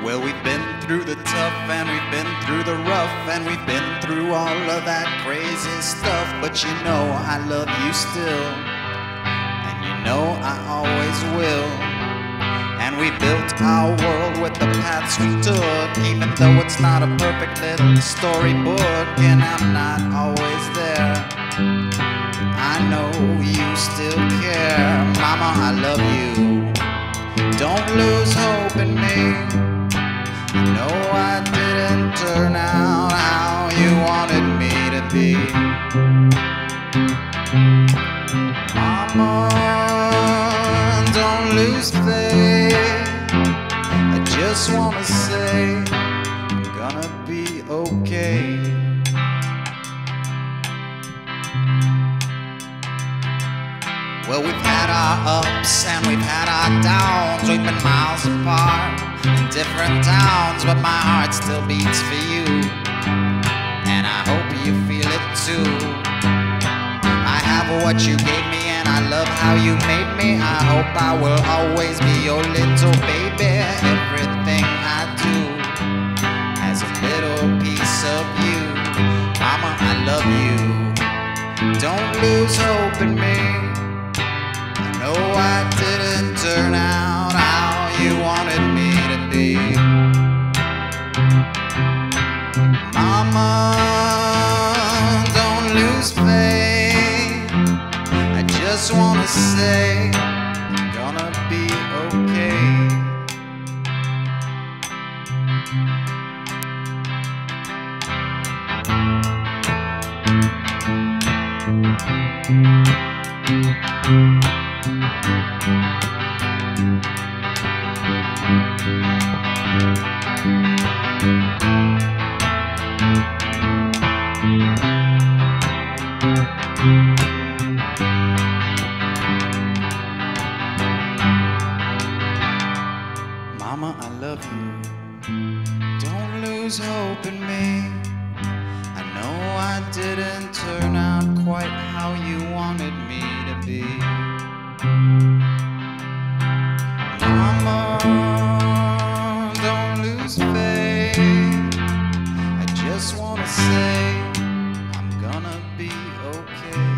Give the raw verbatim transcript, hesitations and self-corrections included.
Well, we've been through the tough and we've been through the rough, and we've been through all of that crazy stuff. But you know I love you still, and you know I always will. And we built our world with the paths we took, even though it's not a perfect little storybook, and I'm not always there. I know you still care. Mama, I love you. Don't lose hope in me. No, I didn't turn out how you wanted me to be. Mama, don't lose faith. I just wanna say I'm gonna be okay. Well, we've had our ups and we've had our downs. We've been miles apart in different towns, but my heart still beats for you, and I hope you feel it too. I have what you gave me, and I love how you made me. I hope I will always be your little baby. Everything I do has a little piece of you. Mama, I love you. Don't lose hope in me. I know I didn't turn out how you wanted me to be. Mama, don't lose faith. I just wanna say I'm gonna be okay. Mama, I love you. Don't lose hope in me. I know I didn't turn out quite how you wanted me to be. Mama, don't lose faith. I just wanna say I'm gonna be okay.